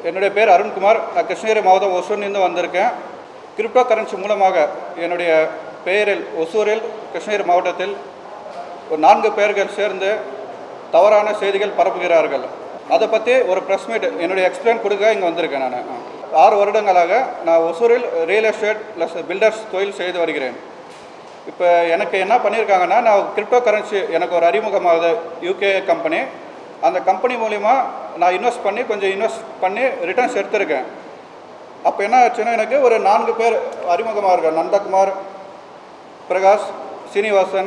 என்னுடைய பேர் அருண்குமார். நான் கிருஷ்ணகிரி மாவட்டம் ஒசூரிலிருந்து வந்திருக்கேன். கிரிப்டோ கரன்சி மூலமாக என்னுடைய பெயரில் ஒசூரில் கிருஷ்ணகிரி மாவட்டத்தில் ஒரு 4 பேர்கள் சேர்ந்து தவறான செய்திகள் பரப்புகிறார்கள். அதை பற்றி ஒரு ப்ரெஸ் மீட் என்னுடைய எக்ஸ்பிளைன் கொடுக்க இங்கே வந்திருக்கேன். நான் 6 வருடங்களாக நான் ஒசூரில் ரியல் எஸ்டேட் ப்ளஸ் பில்டர்ஸ் தொழில் செய்து வருகிறேன். இப்போ எனக்கு என்ன பண்ணியிருக்காங்கன்னா, நான் கிரிப்டோ கரன்சி எனக்கு ஒரு அறிமுகமாகுது யூகே கம்பெனி. அந்த கம்பெனி மூலிமா நான் இன்வெஸ்ட் பண்ணி ரிட்டர்ன்ஸ் எடுத்திருக்கேன். அப்போ என்ன ஆச்சுன்னா, எனக்கு ஒரு 4 பேர் அறிமுகமாக இருக்காங்க. நந்தகுமார், பிரகாஷ், சீனிவாசன்,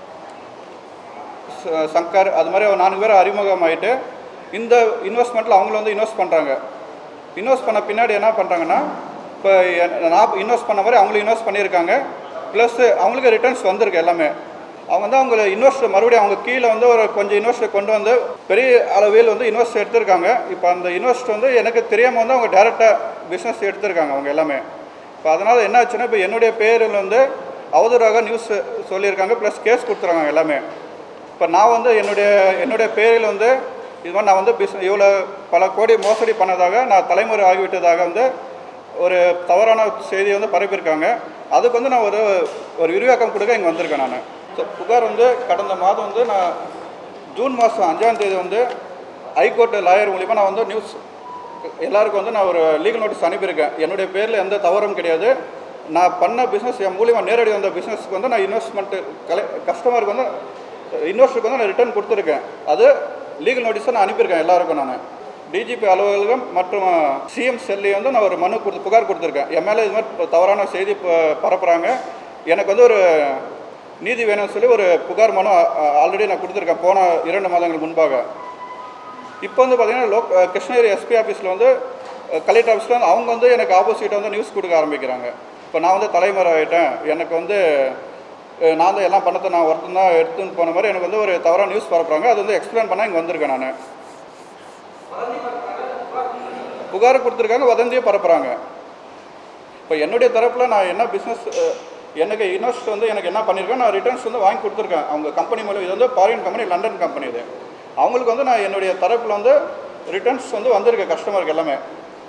சங்கர், அது மாதிரி ஒரு 4 பேர் அறிமுகமாகிட்டு இந்த இன்வெஸ்ட்மெண்ட்டில் அவங்கள வந்து இன்வெஸ்ட் பண்ணுறாங்க. இன்வெஸ்ட் பண்ண பின்னாடி என்ன பண்ணுறாங்கன்னா, இப்போ நான் இன்வெஸ்ட் பண்ண மாதிரி அவங்களும் இன்வெஸ்ட் பண்ணியிருக்காங்க. ப்ளஸ் அவங்களுக்கு ரிட்டர்ன்ஸ் வந்திருக்கு எல்லாமே. அவங்க வந்து அவங்க இன்வெஸ்ட் மறுபடியும் அவங்க கீழே வந்து ஒரு கொஞ்சம் இன்வெஸ்ட் கொண்டு வந்து பெரிய அளவில் வந்து இன்வெஸ்ட் எடுத்திருக்காங்க. இப்போ அந்த இன்வெஸ்ட் வந்து எனக்கு தெரியாமல் வந்து அவங்க டேரெக்டாக பிஸ்னஸ் எடுத்திருக்காங்க அவங்க எல்லாமே. இப்போ அதனால் என்ன ஆச்சுன்னா, இப்போ என்னுடைய பேரில் வந்து அவதூறாக நியூஸ் சொல்லியிருக்காங்க, ப்ளஸ் கேஸ் கொடுத்துருக்காங்க எல்லாமே. இப்போ நான் வந்து என்னுடைய பேரில் வந்து இது மாதிரி நான் வந்து இவ்வளோ பல கோடி மோசடி பண்ணதாக நான் தலைமுறை ஆகிவிட்டதாக வந்து ஒரு தவறான செய்தியை வந்து பரப்பியிருக்காங்க. அதுக்கு வந்து நான் ஒரு விரிவாக்கம் கொடுக்க இங்கே வந்திருக்கேன். நான் புகார் வந்து கடந்த மாதம் வந்து நான் ஜூன் மாதம் 5ஆம் தேதி வந்து ஹைகோர்ட்டு லாயர் மூலிமா நான் வந்து நியூஸ் எல்லாருக்கும் வந்து நான் ஒரு லீகல் நோட்டீஸ் அனுப்பியிருக்கேன். என்னுடைய பேரில் எந்த தவறும் கிடையாது. நான் பண்ண பிஸ்னஸ் என் மூலிமா நேரடி வந்த பிஸ்னஸ்க்கு வந்து நான் இன்வெஸ்ட்மெண்ட்டு கஸ்டமருக்கு வந்து இன்வெஸ்டருக்கு வந்து நான் ரிட்டர்ன் கொடுத்துருக்கேன். அது லீகல் நோட்டீஸை நான் அனுப்பியிருக்கேன் எல்லாருக்கும். நான் டிஜிபி அலுவலகம் மற்றும் சிஎம் செல்லி வந்து நான் ஒரு புகார் கொடுத்துருக்கேன். என் மேலே இது மாதிரி தவறான செய்தி பரப்புகிறாங்க, எனக்கு வந்து ஒரு நீதி வேணும்னு சொல்லி ஒரு புகார் மனு ஆல்ரெடி நான் கொடுத்துருக்கேன் போன 2 மாதங்கள் முன்பாக. இப்போ வந்து பார்த்திங்கன்னா கிருஷ்ணகிரி எஸ்பி ஆஃபீஸில் வந்து கலெக்டர் ஆஃபீஸில் வந்து அவங்க வந்து எனக்கு ஆப்போசிட்டாக வந்து நியூஸ் கொடுக்க ஆரம்பிக்கிறாங்க. இப்போ நான் வந்து தலைமுறை ஆகிட்டேன், எனக்கு வந்து நான் தான் எல்லாம் பணத்தை நான் ஒருத்தன் தான் எடுத்துன்னு போன மாதிரி எனக்கு வந்து ஒரு தவறான நியூஸ் பரப்புறாங்க. அது வந்து எக்ஸ்பிளைன் பண்ணால் இங்கே வந்திருக்கேன். நான் புகார் கொடுத்துருக்காங்க, வதந்தியை பரப்புகிறாங்க. இப்போ என்னுடைய தரப்பில் நான் என்ன பிஸ்னஸ் எனக்கு இன்வெஸ்ட் வந்து எனக்கு என்ன பண்ணியிருக்கேன், நான் ரிட்டர்ன்ஸ் வந்து வாங்கி கொடுத்துருக்கேன் அவங்க கம்பெனி மூலம். இது வந்து ஃபாரின் கம்பெனி, லண்டன் கம்பெனி. இது அவங்களுக்கு வந்து நான் என்னுடைய தரப்பில் வந்து ரிட்டர்ன்ஸ் வந்து வந்திருக்கு கஸ்டமருக்கு எல்லாமே.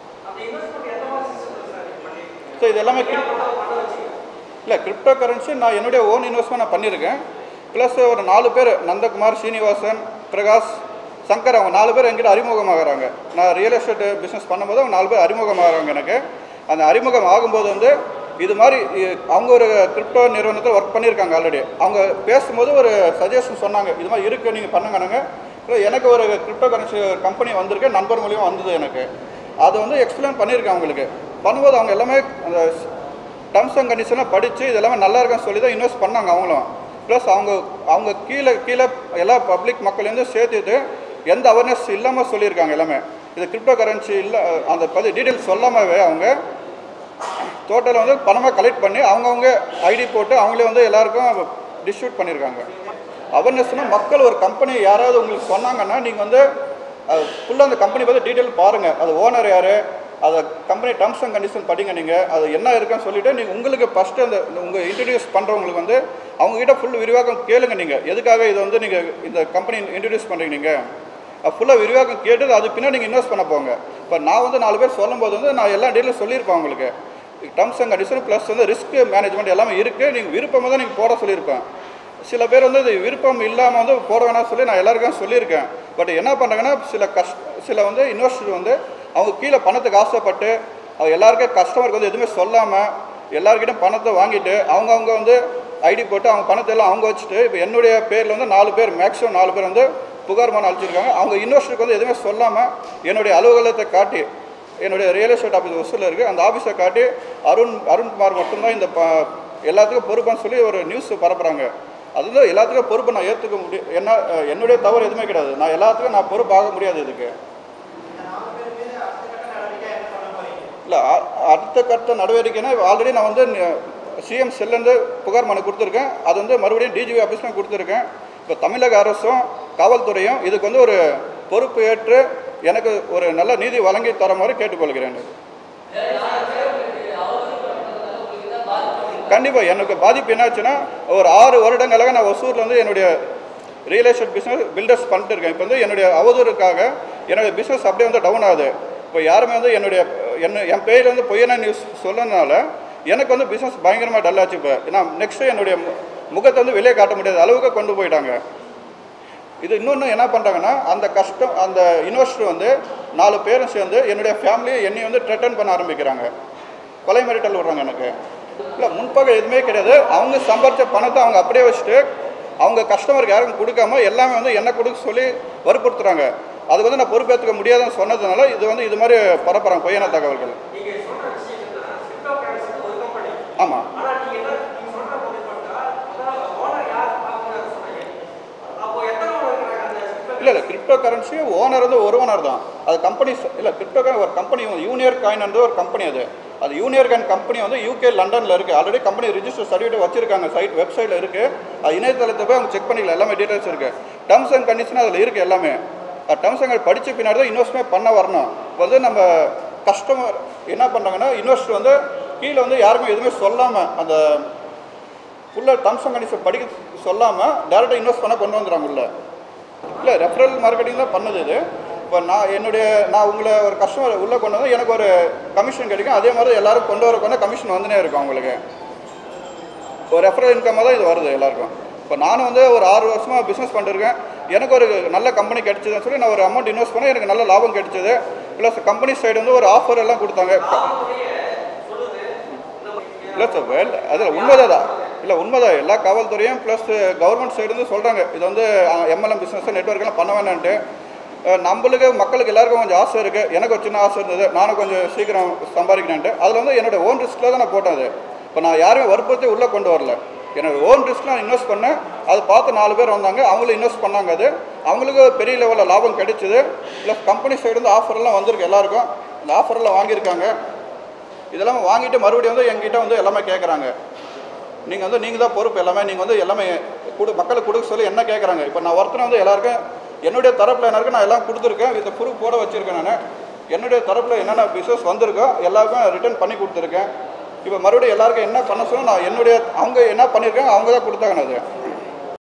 ஸோ இது எல்லாமே இல்லை கிரிப்டோ கரன்சி நான் என்னுடைய ஓன் இன்வெஸ்ட்மெண்ட் நான் பண்ணியிருக்கேன். ப்ளஸ் ஒரு 4 பேர் நந்தகுமார், சீனிவாசன், பிரகாஷ், சங்கர், அவங்க 4 பேர் என்கிட்ட அறிமுகமாகறாங்க. நான் ரியல் எஸ்டேட் பிஸ்னஸ் பண்ணும்போது அவங்க 4 பேர் அறிமுகமாகறாங்க எனக்கு. அந்த அறிமுகம் ஆகும்போது வந்து இது மாதிரி அவங்க ஒரு கிரிப்டோ நிறுவனத்தில் ஒர்க் பண்ணியிருக்காங்க ஆல்ரெடி. அவங்க பேசும்போது ஒரு சஜஷன் சொன்னாங்க, இது மாதிரி இருக்குது நீங்கள் பண்ணுங்கனுங்க. இல்லை எனக்கு ஒரு கிரிப்டோ கரன்சி கம்பெனி வந்திருக்கு, நண்பர் மூலியமாக வந்தது எனக்கு. அதை வந்து எக்ஸ்பிளைன் பண்ணியிருக்கேன் அவங்களுக்கு. பண்ணும்போது அவங்க எல்லாமே அந்த டர்ம்ஸ் அண்ட் கண்டிஷனாக படித்து இது எல்லாமே நல்லா இருக்குன்னு சொல்லி தான் இன்வெஸ்ட் பண்ணாங்க அவங்களும். ப்ளஸ் அவங்க கீழே எல்லா பப்ளிக் மக்களையும் சேர்த்துட்டு எந்த அவேர்னஸ் இல்லாமல் சொல்லியிருக்காங்க எல்லாமே. இது கிரிப்டோ கரன்சி இல்லை அந்த டீட்டெயில்ஸ் சொல்லாமவே அவங்க டோட்டலாக வந்து பணமாக கலெக்ட் பண்ணி அவங்கவுங்க ஐடி போட்டு அவங்களே வந்து எல்லாருக்கும் டிஸ்ட்ரிபியூட் பண்ணியிருக்காங்க. அவேர்னஸ்னால் மக்கள் ஒரு கம்பெனி யாராவது உங்களுக்கு சொன்னாங்கன்னா நீங்கள் வந்து ஃபுல்லாக அந்த கம்பெனி பற்றி டீட்டெயில் பாருங்கள். அது ஓனர் யார், அதை கம்பெனி டர்ம்ஸ் அண்ட் கண்டிஷன் படிங்க. நீங்கள் அது என்ன இருக்குன்னு சொல்லிவிட்டு நீங்கள் உங்களுக்கு ஃபஸ்ட்டு அந்த உங்கள் இன்ட்ரடியூஸ் பண்ணுறவங்களுக்கு வந்து அவங்ககிட்ட ஃபுல் விரிவாக்கம் கேளுங்க. நீங்கள் எதுக்காக இது வந்து நீங்கள் இந்த கம்பெனி இன்ட்ரடியூஸ் பண்ணுறீங்க, நீங்கள் ஃபுல்லாக விரிவாக்கம் கேட்டு அது பின்னாடி நீங்கள் இன்வெஸ்ட் பண்ண போங்க. இப்போ நான் வந்து 4 பேர் சொல்லும்போது வந்து நான் எல்லா டீட்டெயிலும் சொல்லியிருப்பேன் உங்களுக்கு. டர்ம்ஸ் அண்ட் கண்டிஷன் ப்ளஸ் வந்து ரிஸ்க் மேனேஜ்மெண்ட் எல்லாமே இருக்குது. நீங்கள் விருப்பமாக தான் நீங்கள் போட சொல்லியிருப்பேன். சில பேர் வந்து இது விருப்பம் இல்லாமல் வந்து போட வேணாம்னு சொல்லி நான் எல்லாருக்கும் சொல்லியிருக்கேன். பட் என்ன பண்ணுறாங்கன்னா சில வந்து இன்வெஸ்டர் வந்து அவங்க கீழே பணத்துக்கு ஆசைப்பட்டு அவங்க எல்லாருக்கும் கஸ்டமருக்கு வந்து எதுவுமே சொல்லாமல் எல்லாருக்கிட்டையும் பணத்தை வாங்கிட்டு அவங்கவுங்க வந்து ஐடி போட்டு அவங்க பணத்தை எல்லாம் அவங்க வச்சுட்டு இப்போ என்னுடைய பேரில் வந்து 4 பேர் மேக்ஸிமம் 4 பேர் வந்து புகார் மனு அளிச்சிருக்காங்க. அவங்க இன்வெஸ்டருக்கு வந்து எதுவுமே சொல்லாமல் என்னுடைய அலுவலகத்தை காட்டி என்னுடைய ரியல் எஸ்டேட் ஆஃபீஸ் ஒசூரில் இருக்குது அந்த ஆஃபீஸை காட்டி அருண்குமார் மட்டும்தான் இந்த எல்லாத்துக்கும் பொறுப்பான்னு சொல்லி ஒரு நியூஸ் பரப்புகிறாங்க. அது வந்து எல்லாத்துக்கும் பொறுப்பை நான் ஏற்றுக்க முடியும். என்னுடைய தவறு எதுவுமே கிடையாது. நான் எல்லாத்துக்கும் நான் பொறுப்பாக முடியாது. இதுக்கு இல்லை அடுத்த கட்ட நடவடிக்கைன்னா ஆல்ரெடி நான் வந்து சிஎம் செல்லேருந்து புகார் மனு கொடுத்துருக்கேன். அது வந்து மறுபடியும் டிஜிபி ஆஃபீஸ்லாம் கொடுத்துருக்கேன். இப்போ தமிழக அரசும் காவல்துறையும் இதுக்கு வந்து ஒரு பொறுப்பு ஏற்று எனக்கு ஒரு நல்ல நீதி வழங்கி தர மாதிரி கேட்டுக்கொள்கிறேன். கண்டிப்பாக எனக்கு பாதிப்பு என்னாச்சுன்னா, ஒரு 6 வருடங்களாக நான் ஒசூரில் வந்து என்னுடைய ரியல் எஸ்டேட் பிஸ்னஸ் பில்டர்ஸ் பண்ணிட்டு இருக்கேன். இப்போ வந்து என்னுடைய அவதூறுக்காக என்னுடைய பிஸ்னஸ் அப்படியே வந்து டவுன் ஆகுது. இப்போ யாருமே வந்து என் பேரில் வந்து பொய்யான நியூஸ் சொன்னதுனால எனக்கு வந்து பிஸ்னஸ் பயங்கரமாக டல்லாச்சு. இப்போ நான் நெக்ஸ்ட்டு என்னுடைய முகத்தை வந்து வெளியே காட்ட முடியாத அளவுக்கு கொண்டு போயிட்டாங்க. இது இன்னொன்று என்ன பண்ணுறாங்கன்னா, அந்த இன்வெஸ்டர் வந்து 4 பேரும் சேர்ந்து என்னுடைய ஃபேமிலியை என்னை வந்து த்ரெட்டன் பண்ண ஆரம்பிக்கிறாங்க. கொலை மிரட்டல் விடுறாங்க எனக்கு. இல்லை, முன்பகை எதுவுமே கிடையாது. அவங்க சம்பாதிச்ச பணத்தை அவங்க அப்படியே வச்சுட்டு அவங்க கஸ்டமருக்கு யாருக்கும் கொடுக்காம எல்லாமே வந்து என்ன கொடுக்க சொல்லி வற்புறுத்துறாங்க. அதுக்கு வந்து நான் பொறுப்பேற்றுக்க முடியாதுன்னு சொன்னதுனால இது மாதிரி பரப்புறாங்க பொய்யான தகவல்கள். ஆமாம். இல்லை, கிரிப்டோ கரன்சி ஓனர் வந்து ஒரு ஓனர் தான். அது கம்பெனி இல்லை, கிரிப்டோ ஒரு கம்பெனி யூனியர் காயின் வந்து ஒரு கம்பெனி. அது யூனியர் காயின் கம்பெனி வந்து யூகே லண்டனில் இருக்குது. ஆல்ரெடி கம்பெனி ரிஜிஸ்டர் சர்டிஃபிகேட் வச்சிருக்காங்க. வெப்சைட்டில் இருக்குது. அது இணையதளத்தை போய் அவங்க செக் பண்ணிக்கலாம். எல்லாமே டீட்டெயில்ஸ் இருக்குது. டர்ம்ஸ் அண்ட் கண்டிஷன் அதில் இருக்குது எல்லாமே. டர்ம்ஸ் அண்ட் படித்த பின்னாடி தான் இன்வெஸ்ட்மெண்ட் பண்ண வரணும். வந்து நம்ம கஸ்டமர் என்ன பண்ணுறாங்கன்னா, இன்வெஸ்டர் வந்து கீழே வந்து யாருமே எதுவுமே சொல்லாமல் அந்த ஃபுல்லாக டர்ம்ஸ் அண்ட் கண்டிஷன் படிக்க சொல்லாமல் டேரெக்டாக இன்வெஸ்ட் பண்ண கொண்டு வந்துடுறாங்க உள்ள. இல்லை, ரெஃபரல் மார்க்கெட்டிங் தான் பண்ணுது இது. இப்போ நான் உங்களை ஒரு கஸ்டமர் உள்ளே கொண்டு வந்து எனக்கு ஒரு கமிஷன் கிடைக்கும். அதே மாதிரி எல்லோரும் கொண்டு வரக்கொண்டு கமிஷன் வந்துனே இருக்கும். அவங்களுக்கு ஒரு ரெஃபரல் இன்கமாக தான் இது வருது எல்லாருக்கும். இப்போ நானும் வந்து ஒரு 6 வருஷமாக பிஸ்னஸ் பண்ணிருக்கேன். எனக்கு ஒரு நல்ல கம்பெனி கிடைச்சதுன்னு சொல்லி நான் ஒரு அமௌண்ட் இன்வெஸ்ட் பண்ணேன். எனக்கு நல்ல லாபம் கிடைச்சிது. ப்ளஸ் கம்பெனி சைடு வந்து ஒரு ஆஃபர் எல்லாம் கொடுத்தாங்க. இல்லை சார், அதில் உண்மைதான். இல்லை, உண்மைதான். எல்லா காவல்துறையும் ப்ளஸ் கவர்மெண்ட் சைடு வந்து சொல்கிறாங்க, இது வந்து எம்எல்எம் பிஸ்னஸ் நெட்ஒர்க்கெல்லாம் பண்ண வேணான்ட்டு. நம்மளுக்கு மக்களுக்கு எல்லாருக்கும் கொஞ்சம் ஆசை இருக்குது. எனக்கு ஒரு சின்ன ஆசை இருந்தது, நானும் கொஞ்சம் சீக்கிரம் சம்பாதிக்கணுன்ட்டு. அதில் வந்து என்னோடய ஓன் ரிஸ்கில் தான் நான் போட்டேன். அது இப்போ நான் யாருமே வற்புறுத்தி உள்ளே கொண்டு வரல. என்னோடய ஓன் ரிஸ்க் நான் இன்வெஸ்ட் பண்ணேன். அதை பார்த்து 4 பேர் வந்தாங்க, அவங்களும் இன்வெஸ்ட் பண்ணாங்க. அது அவங்களுக்கு பெரிய லெவலில் லாபம் கிடைச்சிது. ப்ளஸ் கம்பெனி சைடு வந்து ஆஃபர்லாம் வந்திருக்கு எல்லாருக்கும். அந்த ஆஃபரெல்லாம் வாங்கியிருக்காங்க. இதெல்லாம் வாங்கிட்டு மறுபடியும் வந்து எங்கிட்ட வந்து எல்லாமே கேட்குறாங்க. நீங்கள் தான் பொறுப்பு எல்லாமே. நீங்கள் வந்து எல்லாமே மக்களுக்கு கொடுக்க சொல்லி என்ன கேட்குறாங்க. இப்போ நான் ஒருத்தனை வந்து எல்லாருக்கும் என்னுடைய தரப்பில் என்ன இருக்குது நான் எல்லாம் கொடுத்துருக்கேன். இதை ப்ரூஃப் போட வச்சுருக்கேன். நான் என்னுடைய தரப்பில் என்னென்ன பிஸ்னஸ் வந்திருக்கோ எல்லாருக்கும் ரிட்டர்ன் பண்ணி கொடுத்துருக்கேன். இப்போ மறுபடியும் எல்லாருக்கும் என்ன பண்ண சொன்னால் நான் அவங்க என்ன பண்ணியிருக்காங்க அவங்க தான் கொடுத்தாங்க. அது